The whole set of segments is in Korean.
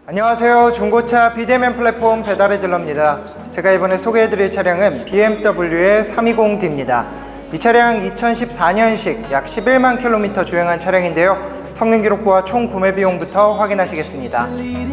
안녕하세요. 중고차 비대면 플랫폼 배달의 딜러입니다. 제가 이번에 소개해드릴 차량은 BMW의 320D입니다. 이 차량 2014년식 약 11만 킬로미터 주행한 차량인데요. 성능 기록부와 총 구매 비용부터 확인하시겠습니다.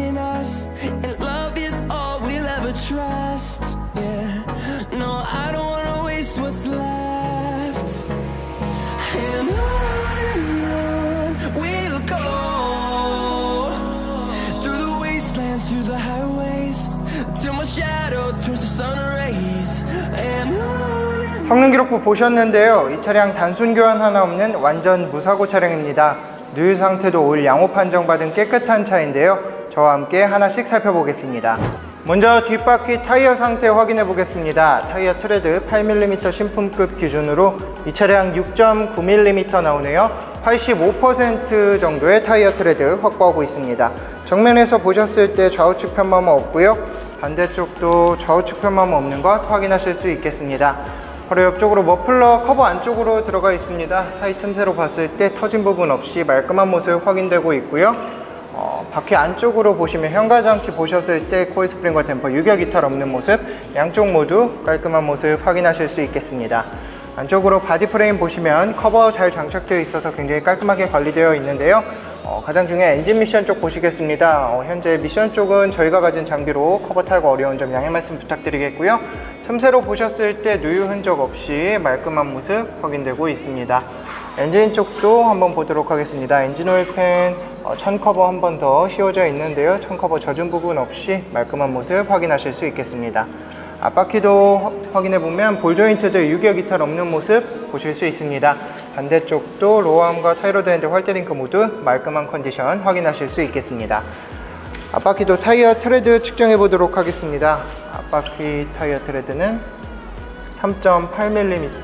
성능 기록부 보셨는데요. 이 차량 단순 교환 하나 없는 완전 무사고 차량입니다. 누유 상태도 올 양호 판정받은 깨끗한 차인데요. 저와 함께 하나씩 살펴보겠습니다. 먼저 뒷바퀴 타이어 상태 확인해 보겠습니다. 타이어 트레드 8mm 신품급 기준으로 이 차량 6.9mm 나오네요. 85% 정도의 타이어 트레드 확보하고 있습니다. 정면에서 보셨을 때 좌우측 편마모 없고요. 반대쪽도 좌우측 편마모 없는 것 확인하실 수 있겠습니다. 바로 옆쪽으로 머플러 커버 안쪽으로 들어가 있습니다. 사이 틈새로 봤을 때 터진 부분 없이 말끔한 모습 확인되고 있고요. 바퀴 안쪽으로 보시면 현가장치 보셨을 때 코일 스프링과 댐퍼, 유격 이탈 없는 모습, 양쪽 모두 깔끔한 모습 확인하실 수 있겠습니다. 안쪽으로 바디 프레임 보시면 커버 잘 장착되어 있어서 굉장히 깔끔하게 관리되어 있는데요. 가장 중요한 엔진 미션 쪽 보시겠습니다. 현재 미션 쪽은 저희가 가진 장비로 커버 탈거 어려운 점 양해 말씀 부탁드리겠고요. 틈새로 보셨을 때 누유 흔적 없이 말끔한 모습 확인되고 있습니다. 엔진 쪽도 한번 보도록 하겠습니다. 엔진 오일 팬 천 커버 한 번 더 씌워져 있는데요. 천 커버 젖은 부분 없이 말끔한 모습 확인하실 수 있겠습니다. 앞바퀴도 확인해보면 볼 조인트도 유격 이탈 없는 모습 보실 수 있습니다. 반대쪽도 로어암과 타이로드 핸드 활대링크 모두 말끔한 컨디션 확인하실 수 있겠습니다. 앞바퀴도 타이어 트레드 측정해 보도록 하겠습니다. 앞바퀴 타이어 트레드는 3.8mm,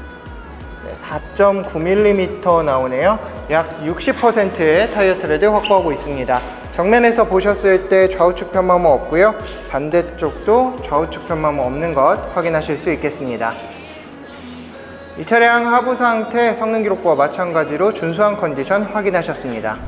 4.9mm 나오네요. 약 60%의 타이어 트레드 확보하고 있습니다. 정면에서 보셨을 때 좌우측 편마모 없고요. 반대쪽도 좌우측 편마모 없는 것 확인하실 수 있겠습니다. 이 차량 하부 상태 성능 기록부와 마찬가지로 준수한 컨디션 확인하셨습니다.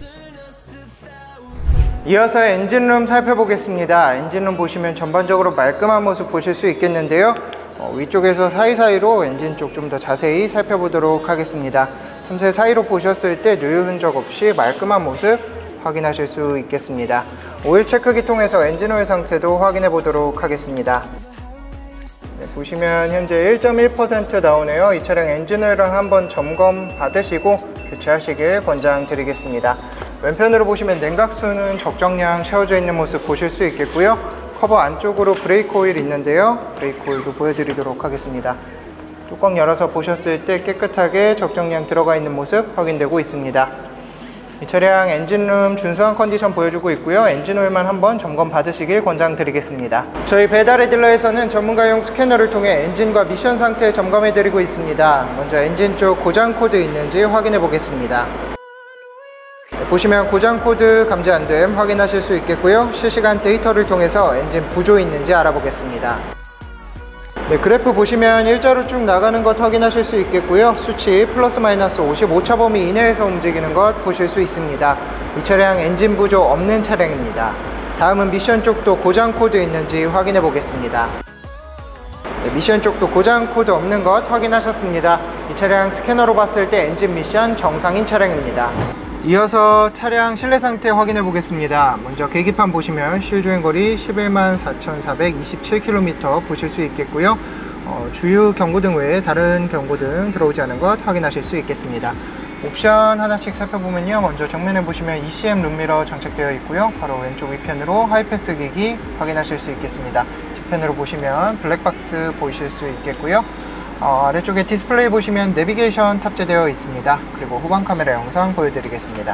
이어서 엔진룸 살펴보겠습니다. 엔진룸 보시면 전반적으로 말끔한 모습 보실 수 있겠는데요. 위쪽에서 사이사이로 엔진 쪽 좀 더 자세히 살펴보도록 하겠습니다. 틈새 사이로 보셨을 때 누유 흔적 없이 말끔한 모습 확인하실 수 있겠습니다. 오일 체크기 통해서 엔진 오일 상태도 확인해 보도록 하겠습니다. 보시면 현재 1.1% 나오네요. 이 차량 엔진 오일을 한번 점검 받으시고 교체하시길 권장드리겠습니다. 왼편으로 보시면 냉각수는 적정량 채워져 있는 모습 보실 수 있겠고요. 커버 안쪽으로 브레이크 오일 있는데요. 브레이크 오일도 보여드리도록 하겠습니다. 뚜껑 열어서 보셨을 때 깨끗하게 적정량 들어가 있는 모습 확인되고 있습니다. 이 차량 엔진룸 준수한 컨디션 보여주고 있고요. 엔진 오일만 한번 점검 받으시길 권장드리겠습니다. 저희 배달의 딜러에서는 전문가용 스캐너를 통해 엔진과 미션 상태 점검해 드리고 있습니다. 먼저 엔진 쪽 고장 코드 있는지 확인해 보겠습니다. 보시면 고장 코드 감지 안됨 확인하실 수 있겠고요. 실시간 데이터를 통해서 엔진 부조 있는지 알아보겠습니다. 그래프 보시면 일자로 쭉 나가는 것 확인하실 수 있겠고요. 수치 플러스 마이너스 55차 범위 이내에서 움직이는 것 보실 수 있습니다. 이 차량 엔진 부조 없는 차량입니다. 다음은 미션 쪽도 고장 코드 있는지 확인해 보겠습니다. 미션 쪽도 고장 코드 없는 것 확인하셨습니다. 이 차량 스캐너로 봤을 때 엔진 미션 정상인 차량입니다. 이어서 차량 실내 상태 확인해 보겠습니다. 먼저 계기판 보시면 실주행거리 11만 4,427km 보실 수 있겠고요. 주유 경고등 외에 다른 경고등 들어오지 않은 것 확인하실 수 있겠습니다. 옵션 하나씩 살펴보면요. 먼저 정면에 보시면 ECM 룸미러 장착되어 있고요. 바로 왼쪽 위편으로 하이패스 기기 확인하실 수 있겠습니다. 뒤편으로 보시면 블랙박스 보실 수 있겠고요. 아래쪽에 디스플레이 보시면 내비게이션 탑재되어 있습니다. 그리고 후방 카메라 영상 보여드리겠습니다.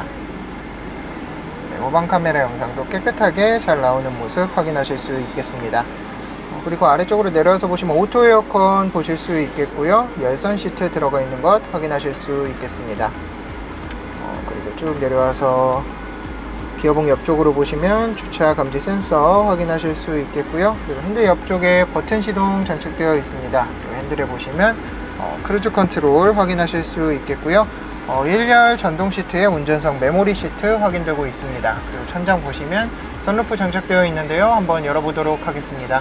후방 카메라 영상도 깨끗하게 잘 나오는 모습 확인하실 수 있겠습니다. 그리고 아래쪽으로 내려와서 보시면 오토 에어컨 보실 수 있겠고요. 열선 시트 들어가 있는 것 확인하실 수 있겠습니다. 그리고 쭉 내려와서 기어봉 옆쪽으로 보시면 주차 감지 센서 확인하실 수 있겠고요. 그리고 핸들 옆쪽에 버튼 시동 장착되어 있습니다. 핸들에 보시면 크루즈 컨트롤 확인하실 수 있겠고요. 1열 전동 시트에 운전석 메모리 시트 확인되고 있습니다. 그리고 천장 보시면 선루프 장착되어 있는데요. 한번 열어보도록 하겠습니다.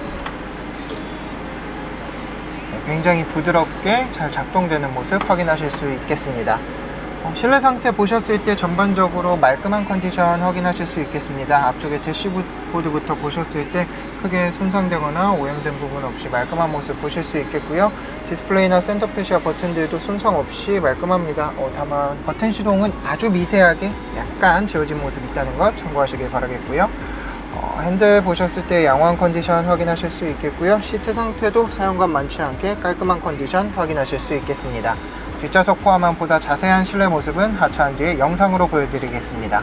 굉장히 부드럽게 잘 작동되는 모습 확인하실 수 있겠습니다. 실내 상태 보셨을 때 전반적으로 말끔한 컨디션 확인하실 수 있겠습니다. 앞쪽에 대시보드부터 보셨을 때 크게 손상되거나 오염된 부분 없이 말끔한 모습 보실 수 있겠고요. 디스플레이나 센터 페시아 버튼들도 손상 없이 말끔합니다. 다만 버튼 시동은 아주 미세하게 약간 지워진 모습이 있다는 것 참고하시길 바라겠고요. 핸들 보셨을 때 양호한 컨디션 확인하실 수 있겠고요. 시트 상태도 사용감 많지 않게 깔끔한 컨디션 확인하실 수 있겠습니다. 뒷좌석 포함한 보다 자세한 실내 모습은 하차한 뒤에 영상으로 보여드리겠습니다.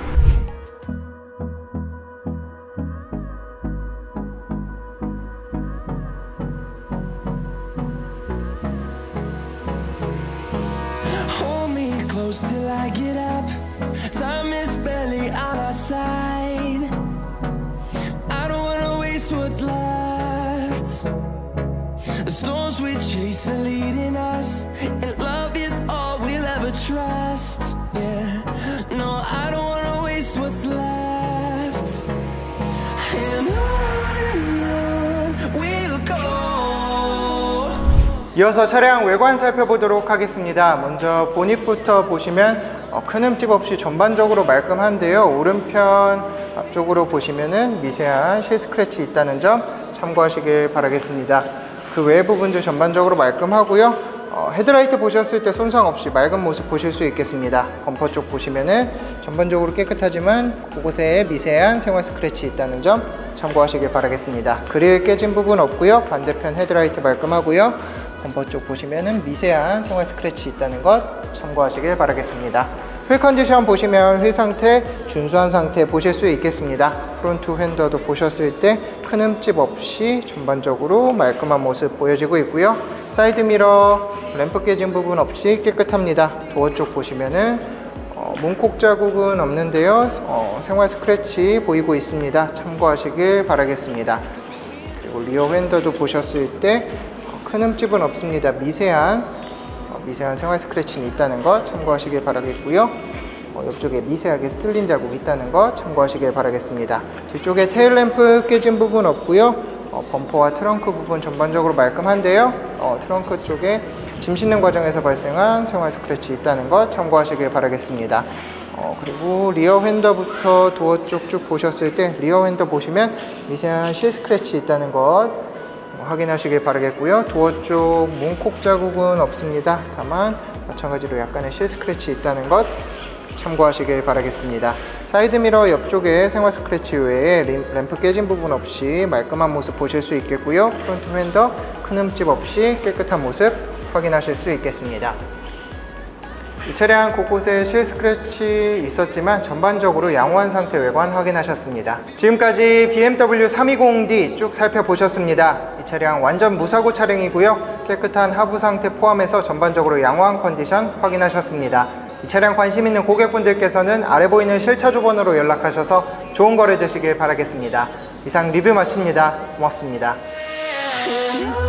Hold me close till I get up. Time is barely on our side. I don't wanna waste what's left. The storms we chase are leading us, and love is all we'll ever trust. Yeah, no, I don't wanna waste what's left. And on we'll go. 이어서 차량 외관 살펴보도록 하겠습니다. 먼저 보닛부터 보시면 큰 흠집 없이 전반적으로 말끔한데요. 오른편 앞쪽으로 보시면은 미세한 실 스크래치 있다는 점 참고하시길 바라겠습니다. 그 외 부분도 전반적으로 말끔하고요. 헤드라이트 보셨을 때 손상 없이 맑은 모습 보실 수 있겠습니다. 범퍼 쪽 보시면은 전반적으로 깨끗하지만 그곳에 미세한 생활 스크래치 있다는 점 참고하시길 바라겠습니다. 그릴 깨진 부분 없고요. 반대편 헤드라이트 말끔하고요. 범퍼 쪽 보시면은 미세한 생활 스크래치 있다는 것 참고하시길 바라겠습니다. 휠 컨디션 보시면 휠 상태 준수한 상태 보실 수 있겠습니다. 프론트 휀더도 보셨을 때 큰 흠집 없이 전반적으로 말끔한 모습 보여지고 있고요. 사이드 미러 램프 깨진 부분 없이 깨끗합니다. 도어 쪽 보시면은 문콕 자국은 없는데요. 생활 스크래치 보이고 있습니다. 참고하시길 바라겠습니다. 그리고 리어 휀더도 보셨을 때 큰 흠집은 없습니다. 미세한 생활 스크래치는 있다는 것 참고하시길 바라겠고요. 옆쪽에 미세하게 쓸린 자국이 있다는 것 참고하시길 바라겠습니다. 뒤쪽에 테일램프 깨진 부분 없고요. 범퍼와 트렁크 부분 전반적으로 말끔한데요. 트렁크 쪽에 짐 싣는 과정에서 발생한 생활 스크래치 있다는 것 참고하시길 바라겠습니다. 그리고 리어 휀더부터 도어 쪽 쭉 보셨을 때 리어 휀더 보시면 미세한 실 스크래치 있다는 것 확인하시길 바라겠고요. 도어 쪽 문콕 자국은 없습니다. 다만 마찬가지로 약간의 실 스크래치 있다는 것 참고하시길 바라겠습니다. 사이드미러 옆쪽에 생활 스크래치 외에 램프 깨진 부분 없이 말끔한 모습 보실 수 있겠고요. 프론트 휀더 큰 흠집 없이 깨끗한 모습 확인하실 수 있겠습니다. 이 차량 곳곳에 실 스크래치 있었지만 전반적으로 양호한 상태 외관 확인하셨습니다. 지금까지 BMW 320D 쭉 살펴보셨습니다. 이 차량 완전 무사고 차량이고요. 깨끗한 하부 상태 포함해서 전반적으로 양호한 컨디션 확인하셨습니다. 이 차량 관심 있는 고객분들께서는 아래 보이는 실차주 번호로 연락하셔서 좋은 거래 되시길 바라겠습니다. 이상 리뷰 마칩니다. 고맙습니다.